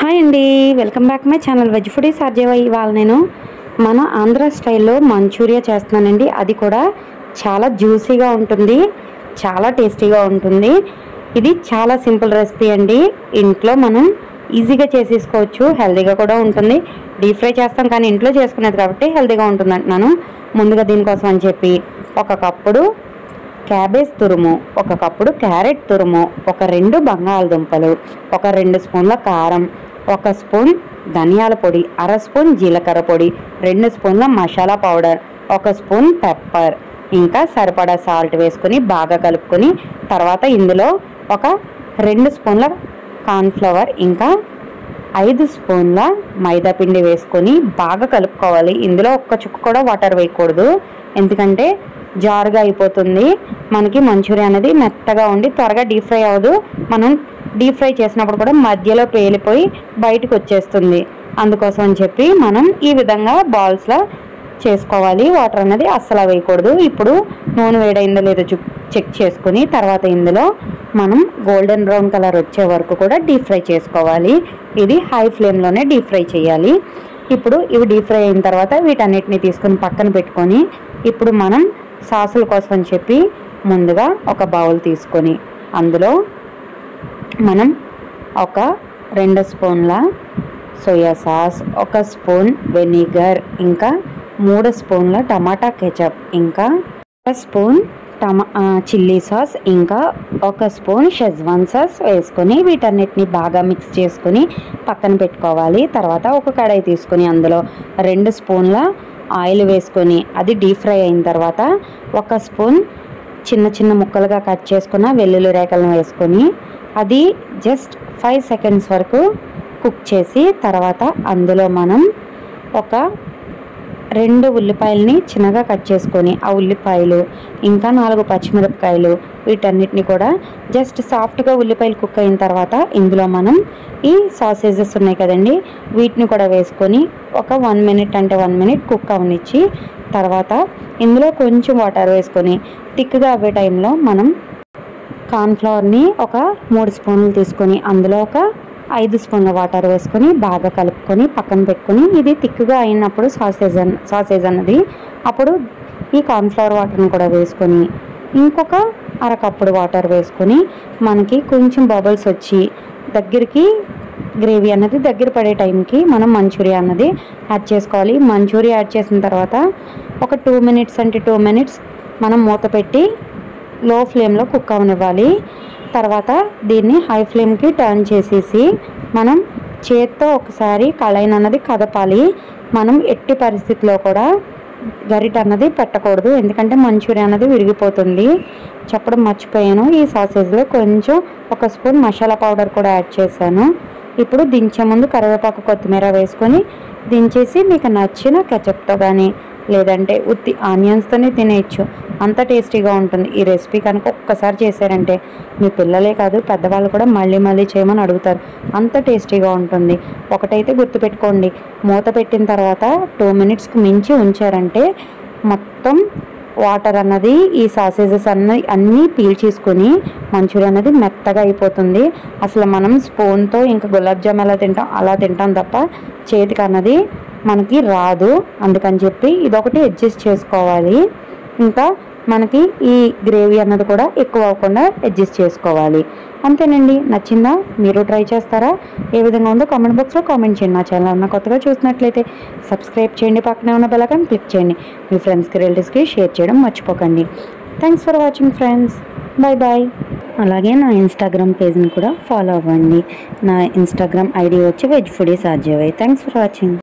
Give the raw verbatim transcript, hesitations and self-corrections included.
Hi అండి, welcome back my channel veg foodies R J Y. ఇవాళ నేను మన ఆంధ్ర స్టైల్లో మంచూరియా చేస్తున్నానండి. అది కూడా చాలా జ్యూసీగా ఉంటుంది, చాలా టేస్టీగా ఉంటుంది. ఇది చాలా సింపుల్ రెసిపీ అండి. ఇంట్లో మనం ఈజీగా చేసేసుకోవచ్చు, హెల్తీగా కూడా ఉంటుంది. డీప్ ఫ్రై చేస్తాం కానీ ఇంట్లో చేసుకునేది కాబట్టి హెల్తీగా ఉంటుంది అంటున్నాను. ముందుగా దీనికోసం అని చెప్పి ఒక కప్పుడు క్యాబేజ్ తురుము, ఒక కప్పుడు క్యారెట్ తురుము, ఒక రెండు బంగాళదుంపలు, ఒక రెండు స్పూన్ల కారం, ఒక స్పూన్ ధనియాల పొడి, అర స్పూన్ జీలకర్ర పొడి, రెండు స్పూన్ల మసాలా పౌడర్, ఒక స్పూన్ పెప్పర్, ఇంకా సరిపడా సాల్ట్ వేసుకొని బాగా కలుపుకొని తర్వాత ఇందులో ఒక రెండు స్పూన్ల కార్న్ఫ్లవర్ ఇంకా ఐదు స్పూన్ల మైదా పిండి వేసుకొని బాగా కలుపుకోవాలి. ఇందులో ఒక్క చుక్క కూడా వాటర్ వేయకూడదు, ఎందుకంటే జారుగా అయిపోతుంది. మనకి మంచూరియా అనేది మెత్తగా ఉండి త్వరగా డీప్ ఫ్రై అవ్వదు. మనం డీప్ ఫ్రై చేసినప్పుడు కూడా మధ్యలో పేలిపోయి బయటకు వచ్చేస్తుంది. అందుకోసం అని చెప్పి మనం ఈ విధంగా బాల్స్లో చేసుకోవాలి. వాటర్ అనేది అస్సలు వేయకూడదు. ఇప్పుడు నూనె వేడైందో లేదో చెక్ చేసుకుని తర్వాత ఇందులో మనం గోల్డెన్ బ్రౌన్ కలర్ వచ్చే వరకు కూడా డీప్ ఫ్రై చేసుకోవాలి. ఇది హై ఫ్లేమ్లోనే డీప్ ఫ్రై చేయాలి. ఇప్పుడు ఇవి డీప్ ఫ్రై అయిన తర్వాత వీటన్నిటిని తీసుకొని పక్కన పెట్టుకొని ఇప్పుడు మనం సాసుల కోసం అని చెప్పి ముందుగా ఒక బౌల్ తీసుకొని అందులో మనం ఒక రెండు స్పూన్ల సోయా సాస్, ఒక స్పూన్ వెనిగర్, ఇంకా మూడు స్పూన్ల టమాటా కెచప్, ఇంకా ఒక స్పూన్ టమా చిల్లీ సాస్, ఇంకా ఒక స్పూన్ షెజ్వాన్ సాస్ వేసుకొని వీటన్నిటిని బాగా మిక్స్ చేసుకొని పక్కన పెట్టుకోవాలి. తర్వాత ఒక కడాయి తీసుకొని అందులో రెండు స్పూన్ల ఆయిల్ వేసుకొని అది డీప్ ఫ్రై అయిన తర్వాత ఒక స్పూన్ చిన్న చిన్న ముక్కలుగా కట్ చేసుకున్న వెల్లుల్లి రేకలను వేసుకొని అది జస్ట్ ఫైవ్ సెకండ్స్ వరకు కుక్ చేసి తర్వాత అందులో మనం ఒక రెండు ఉల్లిపాయలని చిన్నగా కట్ చేసుకొని ఆ ఉల్లిపాయలు ఇంకా నాలుగు పచ్చిమిరపకాయలు వీటన్నిటిని కూడా జస్ట్ సాఫ్ట్గా ఉల్లిపాయలు కుక్ అయిన తర్వాత ఇందులో మనం ఈ సాసేజెస్ ఉన్నాయి కదండి వీటిని కూడా వేసుకొని ఒక వన్ మినిట్ అంటే వన్ మినిట్ కుక్ అవనిచ్చి తర్వాత ఇందులో కొంచెం వాటర్ వేసుకొని థిక్గా అవ్వే టైంలో మనం కార్న్ఫ్లవర్ని ఒక మూడు స్పూన్లు తీసుకొని అందులో ఒక ఐదు స్పూన్ల వాటర్ వేసుకొని బాగా కలుపుకొని పక్కన పెట్టుకొని ఇది థిక్గా అయినప్పుడు సాసేజ్ అన్న సాసేజ్ అన్నది అప్పుడు ఈ కార్న్ఫ్లవర్ వాటర్ని కూడా వేసుకొని ఇంకొక అరకప్పుడు వాటర్ వేసుకొని మనకి కొంచెం బబుల్స్ వచ్చి దగ్గరికి గ్రేవీ అన్నది దగ్గర పడే టైంకి మనం మంచూరియా అన్నది యాడ్ చేసుకోవాలి. మంచూరియా యాడ్ చేసిన తర్వాత ఒక టూ మినిట్స్ అంటే టూ మినిట్స్ మనం మూత పెట్టి లో ఫ్లేమ్లో కుక్ అవనివ్వాలి. తర్వాత దీన్ని హై ఫ్లేమ్కి టర్న్ చేసేసి మనం చేత్తో ఒకసారి కళాయి అన్నది కదపాలి. మనం ఎట్టి పరిస్థితిలో కూడా గరిట అన్నది పెట్టకూడదు, ఎందుకంటే మంచూరియా అన్నది విరిగిపోతుంది. చెప్పడం మర్చిపోయాను, ఈ సాసేజ్లో కొంచెం ఒక స్పూన్ మసాలా పౌడర్ కూడా యాడ్ చేశాను. ఇప్పుడు దించే ముందు కరివేపాకు కొత్తిమీర వేసుకొని దించేసి మీకు నచ్చిన కెచప్తో కానీ లేదంటే ఉత్తి ఆనియన్స్తోనే తినేయచ్చు, అంత టేస్టీగా ఉంటుంది. ఈ రెసిపీ కనుక ఒక్కసారి చేశారంటే మీ పిల్లలే కాదు పెద్దవాళ్ళు కూడా మళ్ళీ మళ్ళీ చేయమని అడుగుతారు, అంత టేస్టీగా ఉంటుంది. ఒకటైతే గుర్తుపెట్టుకోండి, మూత పెట్టిన తర్వాత టూ మినిట్స్కి మించి ఉంచారంటే మొత్తం వాటర్ అన్నది ఈ సాసేజెస్ అన్నది అన్నీ పీల్చేసుకొని మంచూరియా అనేది మెత్తగా అయిపోతుంది. అసలు మనం స్పూన్తో ఇంకా గులాబ్ జామ్ ఎలా తింటాం అలా తింటాం తప్ప చేతికి అన్నది మనకి రాదు. అందుకని చెప్పి ఇదొకటి అడ్జస్ట్ చేసుకోవాలి. ఇంకా మనకి ఈ గ్రేవీ అన్నది కూడా ఎక్కువ అవ్వకుండా అడ్జస్ట్ చేసుకోవాలి. అంతేనండి. నచ్చిందా? మీరు ట్రై చేస్తారా? ఏ విధంగా ఉందో కామెంట్ బాక్స్లో కామెంట్ చేయండి. నా ఛానల్ అన్న కొత్తగా చూసినట్లయితే సబ్స్క్రైబ్ చేయండి, పక్కనే ఉన్న బెల్ ఐకాన్ క్లిక్ చేయండి. మీ ఫ్రెండ్స్కి రిలేటివ్స్కి షేర్ చేయడం మర్చిపోకండి. Thanks for watching friends, bye bye. అలాగే నా ఇన్స్టాగ్రామ్ పేజ్ని కూడా ఫాలో అవ్వండి. నా ఇన్స్టాగ్రామ్ ఐడి వచ్చి veg foodies R J Y. Thanks for watching.